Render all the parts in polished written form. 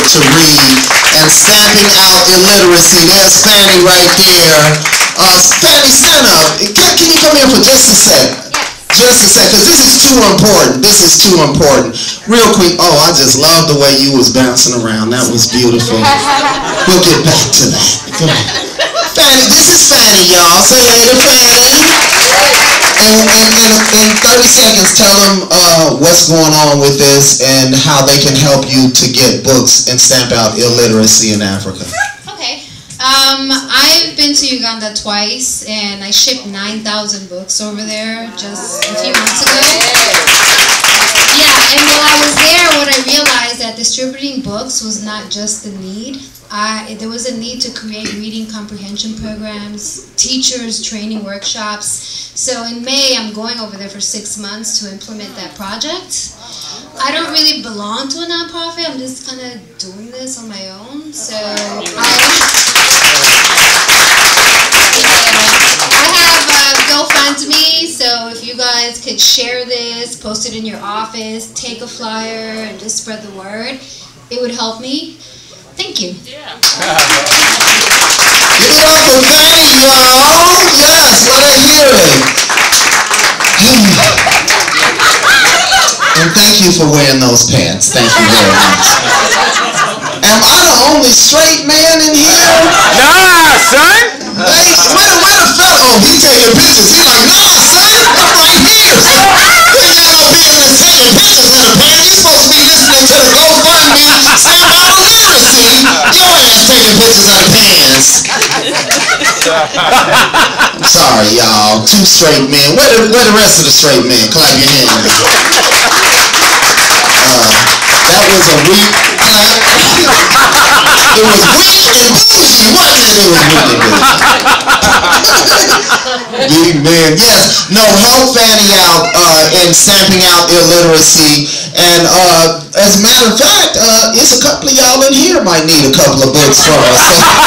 to read and stamping out illiteracy. There's Fanny right there. Fanny, stand up. Can you come here for just a sec? Just a sec, because this is too important. This is too important. Real quick. Oh, I just love the way you was bouncing around. That was beautiful. We'll get back to that. Come on. Fanny, this is Fanny, y'all. Say hey to Fanny. In 30 seconds, tell them what's going on with this and how they can help you to get books and stamp out illiteracy in Africa. Okay. I've been to Uganda twice, and I shipped 9,000 books over there just a few months ago. Yeah, and while I was there, what I realized that distributing books was not just the need. There was a need to create reading comprehension programs, teachers, training workshops. So in May, I'm going over there for 6 months to implement that project. I don't really belong to a nonprofit. I'm just kind of doing this on my own. So I have GoFundMe. So if you guys could share this, post it in your office, take a flyer, and just spread the word, it would help me. Thank you. Yeah. Give it up for Fanny, y'all. Yes, let her hear it. And thank you for wearing those pants. Thank you very much. Am I the only straight man in here? Nah, son. Hey, where the fella? Oh, he taking pictures. He like, nah, son, I'm right here. You're not gonna be in this taking pictures of the pants. You're supposed to be listening to the GoFundMe stamp out illiteracy. Your ass taking pictures of the pants. Sorry, y'all. Two straight men. Where the rest of the straight men? Clap your hands. That was a weak clap. It was weak and bougie, wasn't it? It was really good. Big man. Yes. No, help Fanny out in stamping out illiteracy. And as a matter of fact, it's a couple of y'all in here might need a couple of books from us.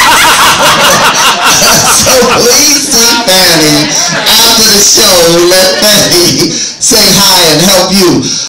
So please see Fanny after the show. Let Fanny say hi and help you.